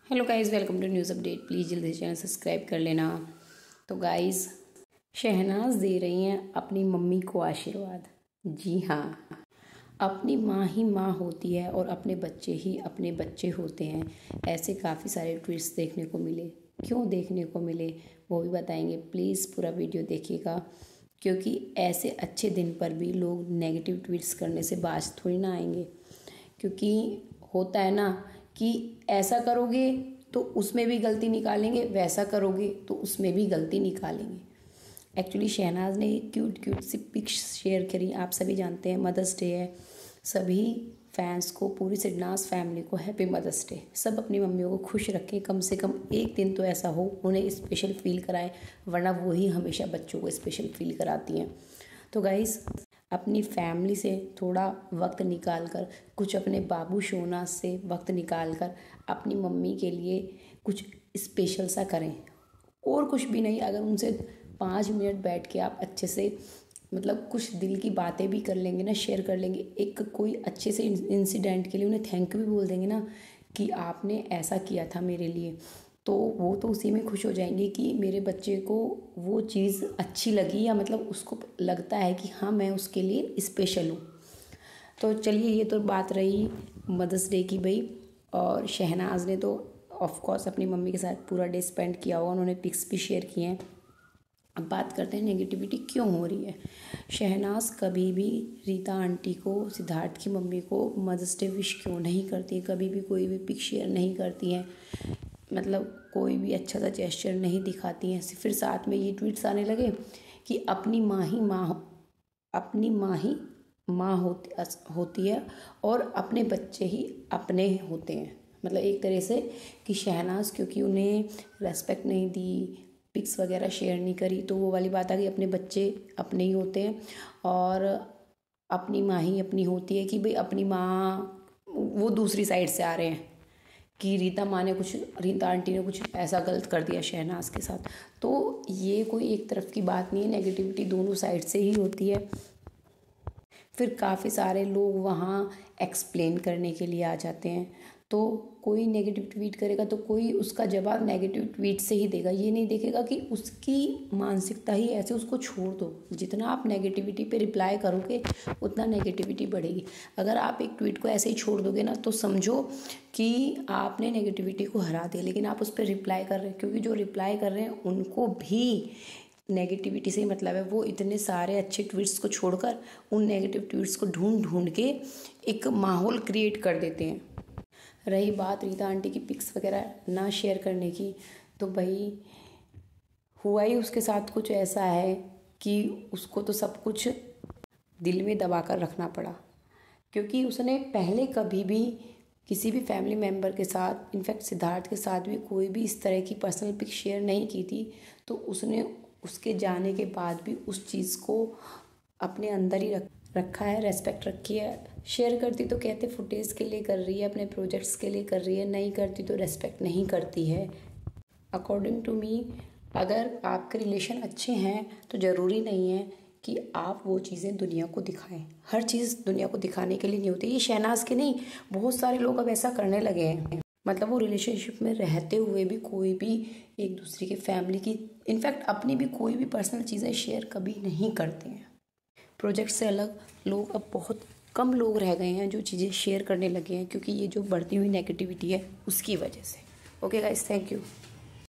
Hello guys, welcome to news update. Please जल्दी से channel subscribe कर लेना। तो गाइस, शहनाज दे रही हैं अपनी मम्मी को आशीर्वाद। जी हाँ, अपनी माँ ही माँ होती है और अपने बच्चे ही अपने बच्चे होते हैं। ऐसे काफ़ी सारे ट्वीट्स देखने को मिले। क्यों देखने को मिले वो भी बताएंगे। प्लीज़ पूरा वीडियो देखिएगा, क्योंकि ऐसे अच्छे दिन पर भी लोग नेगेटिव ट्वीट्स करने से बाज थोड़ी ना आएंगे। क्योंकि होता है ना कि ऐसा करोगे तो उसमें भी गलती निकालेंगे, वैसा करोगे तो उसमें भी गलती निकालेंगे। एक्चुअली शहनाज ने क्यूट क्यूट सी पिक्स शेयर करी। आप सभी जानते हैं मदर्स डे है। सभी फैंस को, पूरी सिडनाज फैमिली को हैप्पी मदर्स डे। सब अपनी मम्मियों को खुश रखें, कम से कम एक दिन तो ऐसा हो उन्हें स्पेशल फील कराएं, वरना वो ही हमेशा बच्चों को स्पेशल फील कराती हैं। तो गाइस, अपनी फैमिली से थोड़ा वक्त निकाल कर, कुछ अपने बाबू शोनाज से वक्त निकाल कर अपनी मम्मी के लिए कुछ स्पेशल सा करें। और कुछ भी नहीं, अगर उनसे 5 मिनट बैठ के आप अच्छे से मतलब कुछ दिल की बातें भी कर लेंगे ना, शेयर कर लेंगे, एक कोई अच्छे से इंसिडेंट के लिए उन्हें थैंक यू भी बोल देंगे ना कि आपने ऐसा किया था मेरे लिए, तो वो तो उसी में खुश हो जाएंगे कि मेरे बच्चे को वो चीज़ अच्छी लगी, या मतलब उसको लगता है कि हाँ मैं उसके लिए स्पेशल हूँ। तो चलिए, ये तो बात रही मदर्स डे की भाई। और शहनाज ने तो ऑफ कोर्स अपनी मम्मी के साथ पूरा डे स्पेंड किया होगा, उन्होंने पिक्स भी शेयर किए हैं। अब बात करते हैं नेगेटिविटी क्यों हो रही है। शहनाज कभी भी रीता आंटी को, सिद्धार्थ की मम्मी को मदर्स डे विश क्यों नहीं करती, कभी भी कोई भी पिक शेयर नहीं करती हैं, मतलब कोई भी अच्छा सा जेस्चर नहीं दिखाती हैं। फिर साथ में ये ट्वीट्स आने लगे कि अपनी माँ ही माँ, अपनी माँ ही माँ होती है और अपने बच्चे ही अपने होते हैं। मतलब एक तरह से कि शहनाज क्योंकि उन्हें रेस्पेक्ट नहीं दी, पिक्स वगैरह शेयर नहीं करी, तो वो वाली बात आ गई अपने बच्चे अपने ही होते हैं और अपनी माँ ही अपनी होती है। कि भाई अपनी माँ, वो दूसरी साइड से आ रहे हैं कि रीता आंटी ने कुछ ऐसा गलत कर दिया शहनाज के साथ। तो ये कोई एक तरफ की बात नहीं है, नेगेटिविटी दोनों साइड से ही होती है। फिर काफ़ी सारे लोग वहाँ एक्सप्लेन करने के लिए आ जाते हैं। तो कोई नेगेटिव ट्वीट करेगा तो कोई उसका जवाब नेगेटिव ट्वीट से ही देगा, ये नहीं देखेगा कि उसकी मानसिकता ही ऐसे, उसको छोड़ दो। जितना आप नेगेटिविटी पे रिप्लाई करोगे उतना नेगेटिविटी बढ़ेगी। अगर आप एक ट्वीट को ऐसे ही छोड़ दोगे ना, तो समझो कि आपने नेगेटिविटी को हरा दिया। लेकिन आप उस पर रिप्लाई कर रहे हैं, क्योंकि जो रिप्लाई कर रहे हैं उनको भी नेगेटिविटी से ही मतलब है। वो इतने सारे अच्छे ट्वीट्स को छोड़कर उन नेगेटिव ट्वीट्स को ढूंढ ढूंढ के एक माहौल क्रिएट कर देते हैं। रही बात रीता आंटी की पिक्स वगैरह ना शेयर करने की, तो भाई हुआ ही उसके साथ कुछ ऐसा है कि उसको तो सब कुछ दिल में दबा कर रखना पड़ा। क्योंकि उसने पहले कभी भी किसी भी फैमिली मेम्बर के साथ, इनफैक्ट सिद्धार्थ के साथ भी कोई भी इस तरह की पर्सनल पिक शेयर नहीं की थी। तो उसने उसके जाने के बाद भी उस चीज़ को अपने अंदर ही रखा है, रेस्पेक्ट रखी है। शेयर करती तो कहते फुटेज के लिए कर रही है, अपने प्रोजेक्ट्स के लिए कर रही है, नहीं करती तो रेस्पेक्ट नहीं करती है। अकॉर्डिंग टू मी, अगर आपके रिलेशन अच्छे हैं तो ज़रूरी नहीं है कि आप वो चीज़ें दुनिया को दिखाएं। हर चीज़ दुनिया को दिखाने के लिए नहीं होती। ये शहनाज के नहीं, बहुत सारे लोग अब ऐसा करने लगे हैं। मतलब वो रिलेशनशिप में रहते हुए भी कोई भी एक दूसरे के फैमिली की, इनफैक्ट अपनी भी कोई भी पर्सनल चीज़ें शेयर कभी नहीं करते हैं। प्रोजेक्ट से अलग लोग, अब बहुत कम लोग रह गए हैं जो चीज़ें शेयर करने लगे हैं, क्योंकि ये जो बढ़ती हुई नेगेटिविटी है उसकी वजह से। Okay guys, thank you.